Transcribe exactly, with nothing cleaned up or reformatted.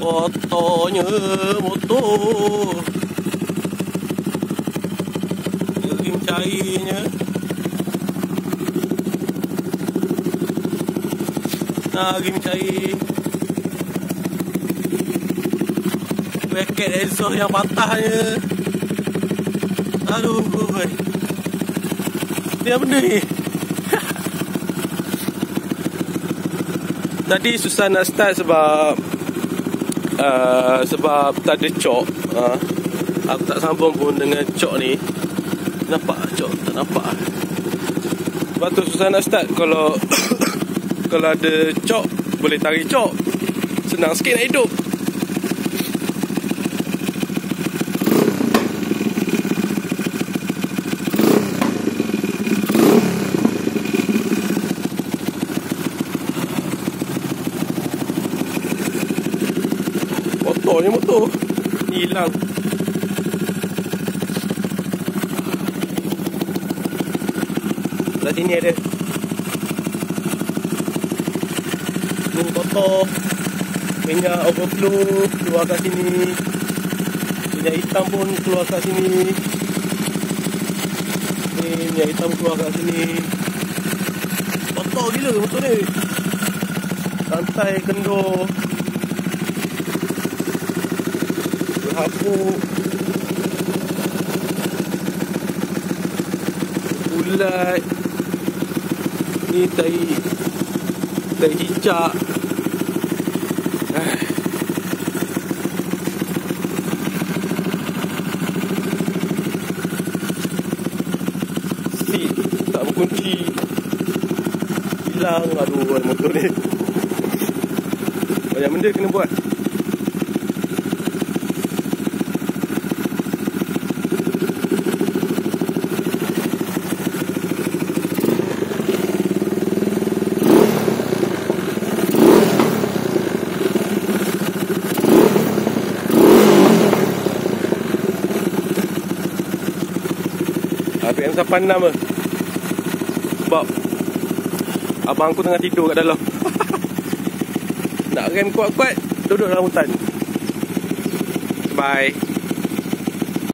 Kotornya motor, rim cairnya. Nah, rim cair. Bracket exhaust yang patahnya. Aduh, ni apa ni? Tadi susah nak start sebab uh, sebab tak ada cok. uh, Aku tak sambung pun dengan cok ni. Nampak cok? Tak nampak. Sebab tu susah nak start. Kalau Kalau ada cok, boleh tarik cok, senang sikit nak hidup. Motornya motor hilang. Sebelah sini ada. Ni kotor. Minyak overflow keluar kat sini. Minyak hitam pun keluar kat sini. Ni minyak hitam keluar kat sini. Kotor gila motor ni. Rantai kendor berhabuk, ulat. Ni tai tai hijak. Seat tak berkunci, hilang. Aduh, motor ni banyak benda kena buat. R P M lapan enam ke. Sebab abang aku tengah tidur kat dalam. Nak rem kuat-kuat, duduk dalam hutan. Bye.